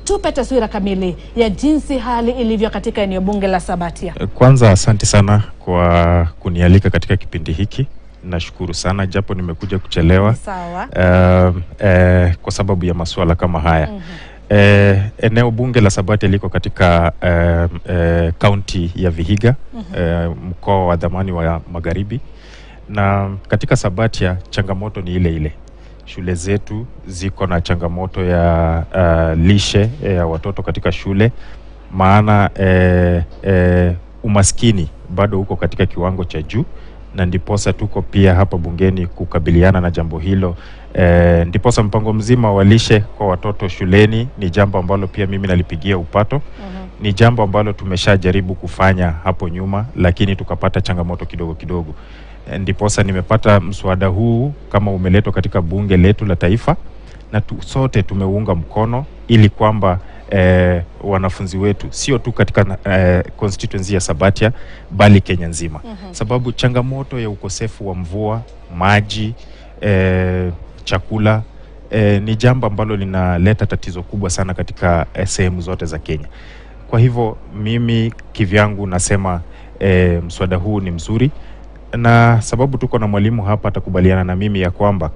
tupe taswira kamili ya jinsi hali ilivyo katika eneo bunge la Sabatia. Kwanza asante sana kwa kunialika katika kipindi hiki. Nashukuru sana japo nimekuja kuchelewa. Sawa. Kwa sababu ya masuala kama haya. Eneo bunge la Sabatia liko katika county ya Vihiga, mkoa wa dhamani wa Magharibi. Na katika Sabatia changamoto ni ile ile. Shule zetu ziko na changamoto ya lishe ya watoto katika shule, maana umaskini bado uko katika kiwango cha juu, na ndiposa tuko pia hapa bungeni kukabiliana na jambo hilo. Ndiposa mpango mzima wa lishe kwa watoto shuleni ni jambo ambalo pia mimi nalipigia upato. Ni jambo ambalo tumeshajaribu kufanya hapo nyuma, lakini tukapata changamoto kidogo kidogo. Ndiposa nimepata mswada huu kama umeletwa katika bunge letu la taifa, na sote tumeunga mkono ili kwamba wanafunzi wetu sio tu katika constituency ya Sabatia bali Kenya nzima. Sababu changamoto ya ukosefu wa mvua, maji, chakula ni jambo ambalo linaleta tatizo kubwa sana katika sehemu zote za Kenya. Kwa hivyo mimi kivyangu nasema mswada huu ni mzuri, na sababu tuko na mwalimu hapa atakubaliana na mimi ya kwamba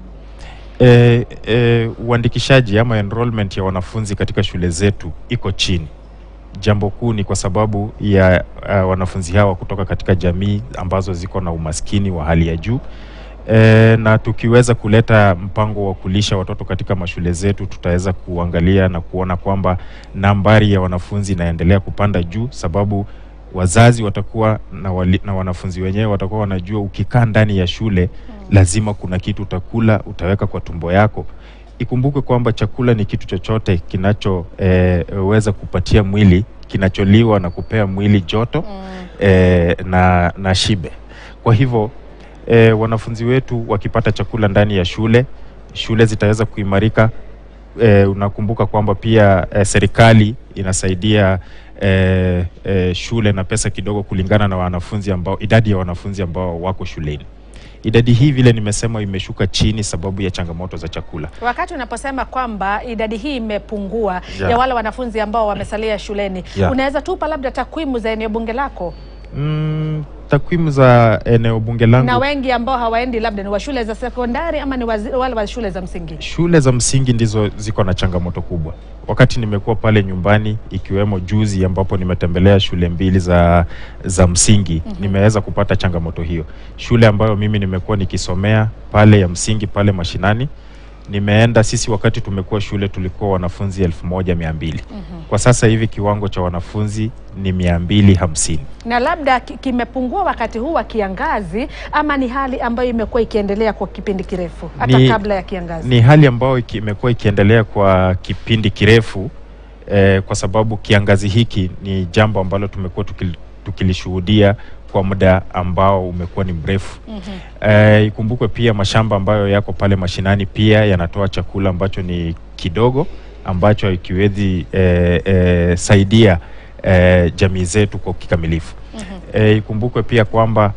uandikishaji ama enrollment ya wanafunzi katika shule zetu iko chini. Jambo kuu ni kwa sababu ya wanafunzi hawa kutoka katika jamii ambazo ziko na umaskini wa hali ya juu. Na tukiweza kuleta mpango wa kulisha watoto katika mashule zetu, tutaweza kuangalia na kuona kwamba nambari ya wanafunzi inaendelea kupanda juu, sababu wazazi watakuwa na wanafunzi wenyewe watakuwa wanajua ukikaa ndani ya shule lazima kuna kitu utakula, utaweka kwa tumbo yako. Ikumbuke kwamba chakula ni kitu chochote kinachoweza kupatia mwili, kinacholiwa na kupea mwili joto na shibe. Kwa hivyo wanafunzi wetu wakipata chakula ndani ya shule, shule zitaweza kuimarika. Unakumbuka kwamba pia serikali inasaidia shule na pesa kidogo kulingana na wanafunzi ambao, idadi ya wanafunzi ambao wako shuleni. Idadi hii vile nimesema imeshuka chini sababu ya changamoto za chakula. Wakati unaposema kwamba idadi hii imepungua ya wale wanafunzi ambao wamesalia shuleni, unaweza tupa labda takwimu za eneo bunge lako? Takwimu za eneo bunge langu. Na wengi ambao hawaendi labda ni wa shule za sekondari ama ni wale wa shule za msingi? Shule za msingi ndizo ziko na changamoto kubwa. Wakati nimekuwa pale nyumbani, ikiwemo juzi ambapo nimetembelea shule mbili za msingi, nimeweza kupata changamoto hiyo. Shule ambayo mimi nimekuwa nikisomea pale ya msingi pale mashinani, nimeenda, sisi wakati tumekuwa shule tulikuwa wanafunzi 1200. Kwa sasa hivi kiwango cha wanafunzi ni 250. Na labda kimepungua wakati huu wa kiangazi, ama ni hali ambayo imekuwa ikiendelea kwa kipindi kirefu hata kabla ya kiangazi? Ni hali ambayo imekuwa ikiendelea kwa kipindi kirefu, kwa sababu kiangazi hiki ni jambo ambalo tumekuwa tukilishuhudia kwa muda ambao umekuwa ni mrefu. Ikumbukwe pia mashamba ambayo yako pale mashinani pia yanatoa chakula ambacho ni kidogo, ambacho ikiwezi saidia jamii zetu kwa kikamilifu. Ikumbukwe pia kwamba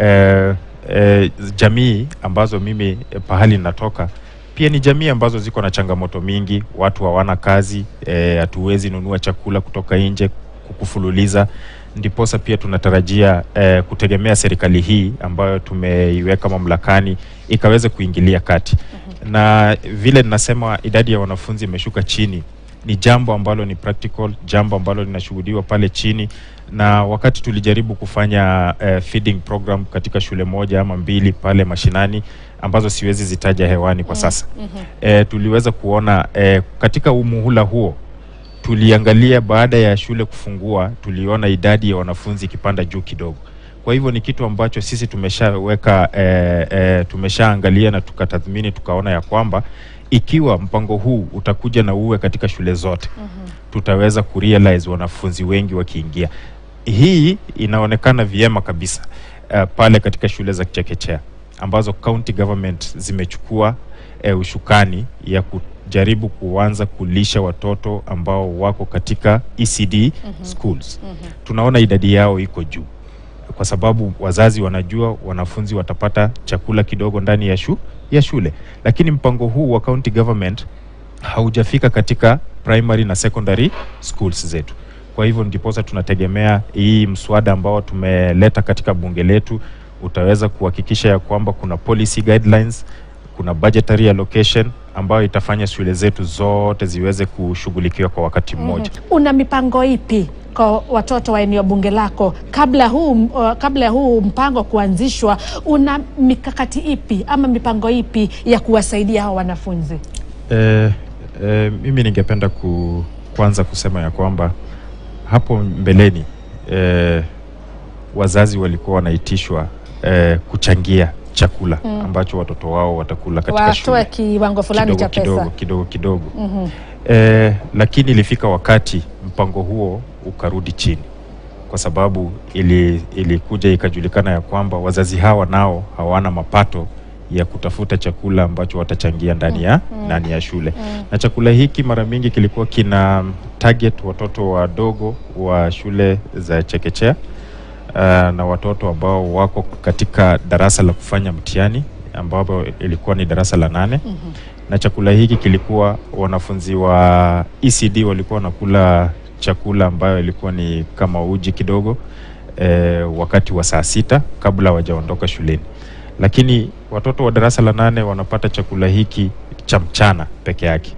jamii ambazo mimi pahali natoka pia ni jamii ambazo ziko na changamoto mingi. Watu hawana kazi, hatuwezi nunua chakula kutoka nje kukufululiza. Ndiposa pia tunatarajia kutegemea serikali hii ambayo tumeiweka mamlakani ikaweze kuingilia kati. Na vile ninasema idadi ya wanafunzi imeshuka chini, ni jambo ambalo ni practical, jambo ambalo linashuhudiwa pale chini. Na wakati tulijaribu kufanya feeding program katika shule moja ama mbili pale mashinani ambazo siwezi zitaja hewani kwa sasa, tuliweza kuona katika muhula huo, tuliangalia baada ya shule kufungua, tuliona idadi ya wanafunzi ikipanda juu kidogo. Kwa hivyo ni kitu ambacho sisi tumeshaweka tumeshaangalia na tukatathmini, tukaona ya kwamba ikiwa mpango huu utakuja na uwe katika shule zote, tutaweza kurealize wanafunzi wengi wakiingia. Hii inaonekana vyema kabisa pale katika shule za chekechea ambazo county government zimechukua ushukani ya kujaribu kuanza kulisha watoto ambao wako katika ECD schools. Tunaona idadi yao iko juu kwa sababu wazazi wanajua wanafunzi watapata chakula kidogo ndani ya shule. Lakini mpango huu wa county government haujafika katika primary na secondary schools zetu. Kwa hivyo ndiposa tunategemea hii mswada ambao tumeleta katika bunge letu utaweza kuhakikisha ya kwamba kuna policy guidelines, kuna budgetary allocation ambayo itafanya shule zetu zote ziweze kushughulikiwa kwa wakati mmoja. Una mipango ipi kwa watoto wa eneo bunge lako kabla huu mpango kuanzishwa? Una mikakati ipi ama mipango ipi ya kuwasaidia hao wanafunzi? Mimi ningependa kwanza kusema ya kwamba hapo mbeleni wazazi walikuwa wanaitishwa kuchangia chakula ambacho watoto wao watakula katika shule. Watoe kiwango fulani cha pesa. Kidogo. Lakini ilifika wakati mpango huo ukarudi chini. Kwa sababu ilikuja ikajulikana ya kwamba wazazi hawa nao hawana mapato ya kutafuta chakula ambacho watachangia ndani ya shule. Na chakula hiki mara mingi kilikuwa kina target watoto wadogo wa shule za chekechea na watoto ambao wako katika darasa la kufanya mtihani ambapo ilikuwa ni darasa la 8. Na chakula hiki kilikuwa wanafunzi wa ECD walikuwa wanakula chakula ambayo ilikuwa ni kama uji kidogo wakati wa saa 6 kabla hawajaondoka shuleni. Lakini watoto wa darasa la 8 wanapata chakula hiki cha mchana peke yake.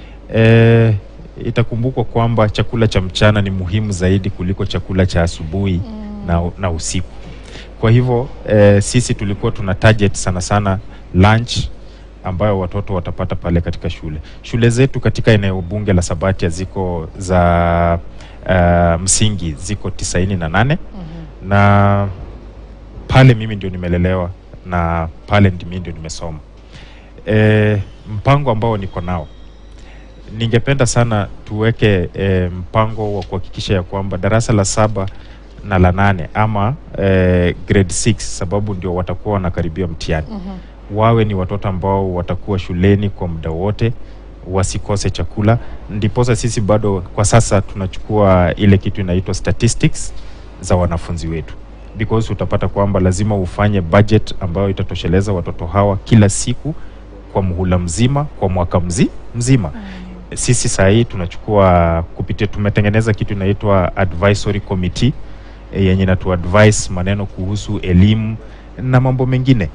Itakumbukwa kwamba chakula cha mchana ni muhimu zaidi kuliko chakula cha asubuhi na usiku. Kwa hivyo sisi tulikuwa tuna target sana lunch ambayo watoto watapata pale katika shule. Shule zetu katika eneo bunge la Sabatia ziko za msingi ziko 98 na pale mimi ndio nimelelewa na pale mimi ndio nimesoma. Mpango ambao niko nao, ningependa sana tuweke mpango wa kuhakikisha ya kwamba darasa la 7 na la 8 ama grade 6, sababu ndio watakuwa wanakaribia mtihani. Wawe ni watoto ambao watakuwa shuleni kwa muda wote, wasikose chakula. Ndiposa sisi bado kwa sasa tunachukua ile kitu inaitwa statistics za wanafunzi wetu, because utapata kwamba lazima ufanye budget ambayo itatosheleza watoto hawa kila siku kwa muhula mzima, kwa mwaka mzima. Sisi saa hii tunachukua kupitia, tumetengeneza kitu inaitwa advisory committee yenye inatu advise maneno kuhusu elimu na mambo mengine.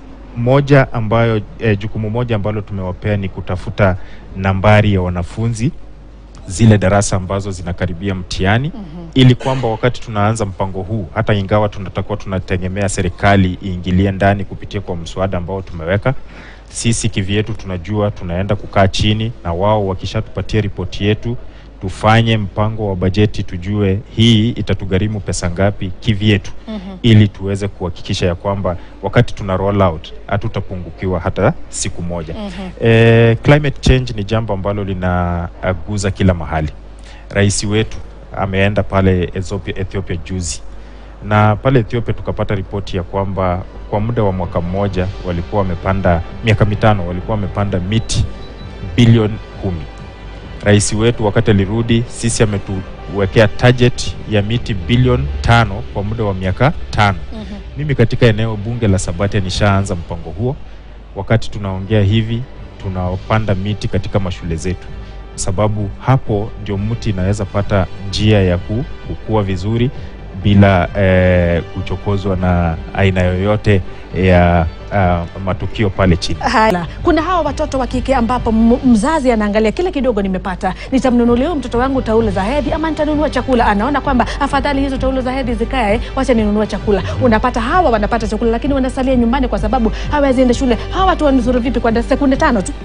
Jukumu moja ambalo tumewapea ni kutafuta nambari ya wanafunzi zile darasa ambazo zinakaribia mtihani, ili kwamba wakati tunaanza mpango huu, hata ingawa tunatakuwa tunategemea serikali iingilie ndani kupitia kwa mswada ambao tumeweka, sisi kivyetu tunajua tunaenda kukaa chini na wao wakishatupatia ripoti yetu, tufanye mpango wa bajeti, tujue hii itatugharimu pesa ngapi kivyetu, ili tuweze kuhakikisha ya kwamba wakati tuna roll out hatutapungukiwa hata siku moja. Climate change ni jambo ambalo linaguza kila mahali. Rais wetu ameenda pale Ethiopia juzi, na pale Ethiopia tukapata ripoti ya kwamba kwa muda wa mwaka mmoja walikuwa wamepanda, miaka 5 walikuwa wamepanda miti bilioni 10. Rais wetu wakati alirudi, sisi ametuwekea target ya miti bilioni 5 kwa muda wa miaka 5. Mimi katika eneo bunge la Sabatia nishaanza mpango huo. Wakati tunaongea hivi, tunapanda miti katika mashule zetu, sababu hapo ndio mti inaweza pata njia ya kukua vizuri bila kuchokozwa na aina yoyote ya matukio pale chini. Kuna hawa watoto wa kike ambapo mzazi anaangalia kile kidogo nimepata, nitamnunulia mtoto wangu taulo za hedhi ama nitanunua chakula. Anaona kwamba afadhali hizo taulo za hedhi zikae, wacha ninunue chakula. Unapata hawa wanapata chakula lakini wanasalia nyumbani kwa sababu hawezi enda shule. Hawa watu wanuzuru vipi kwa sekunde 5 tu?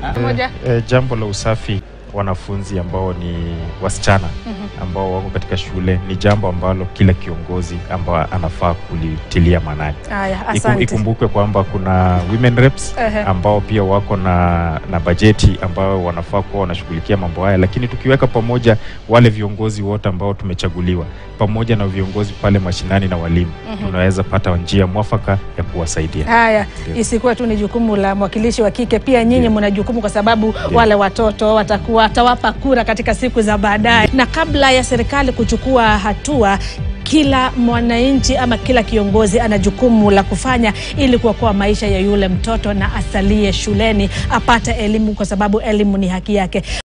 Jambo la usafi wanafunzi ambao ni wasichana ambao wako katika shule ni jambo ambalo kila kiongozi ambao anafaa kulitilia maanani. Ikumbuke kwamba kuna women reps ambao pia wako na bajeti ambao wanafaa kuwa wanashughulikia mambo haya, lakini tukiweka pamoja wale viongozi wote ambao tumechaguliwa pamoja na viongozi pale mashinani na walimu, tunaweza pata njia mwafaka ya kuwasaidia. Isikuwa tu ni jukumu la mwakilishi wa kike, pia nyinyi mna jukumu, kwa sababu wale watoto watawapa kura katika siku za baadaye. Na kabla ya serikali kuchukua hatua, kila mwananchi ama kila kiongozi ana jukumu la kufanya ili kuokoa maisha ya yule mtoto na asalie shuleni apate elimu, kwa sababu elimu ni haki yake.